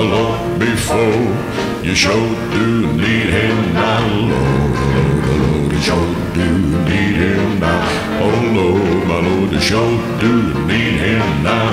the Lord before. You sure do need Him now, Lord, Lord, Lord, you sure do need Him now. Oh Lord, my Lord, you sure do need Him now.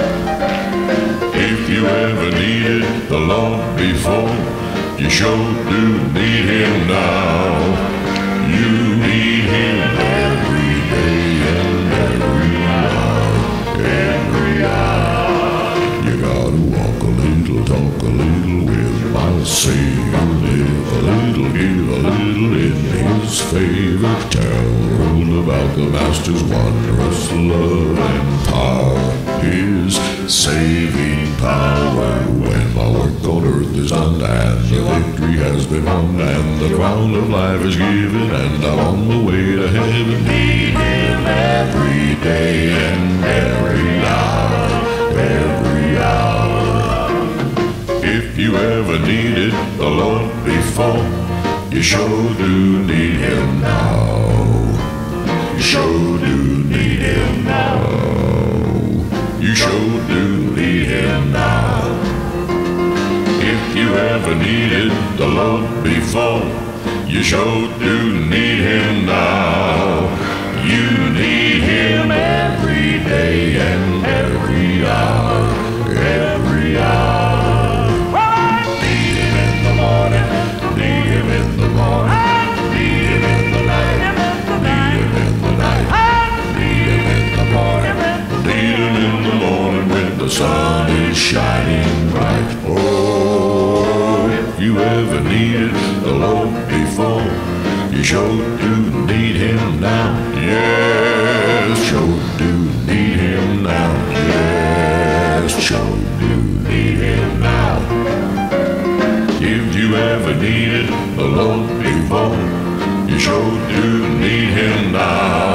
If you ever needed the Lord before, you sure do need Him now. You need Him every day and every hour, every hour. You gotta walk a little, talk a little with my Savior, live a little, give a little in His favor. Tell all about the Master's wondrous love and power, His saving power. When my work on earth is done and the victory has been won and the crown of life is given and I'm on the way to heaven, need Him every day and every hour, every hour. If you ever needed the Lord before, you sure do need Him now. You sure do need Him now. You sure do need Him now. If you ever needed the Lord before, you sure do need Him now. You need Him every day and every hour, every hour. Need Him in the morning, need Him in the morning, need Him in the night, need Him in the night, need Him in the morning, need Him in the morning when the sun is shining bright. Oh, if you ever needed the Lord before, you sure do need Him now. Yes, sure do need Him now. Yes, sure do need Him now. If you ever needed the Lord before, you sure do need Him now.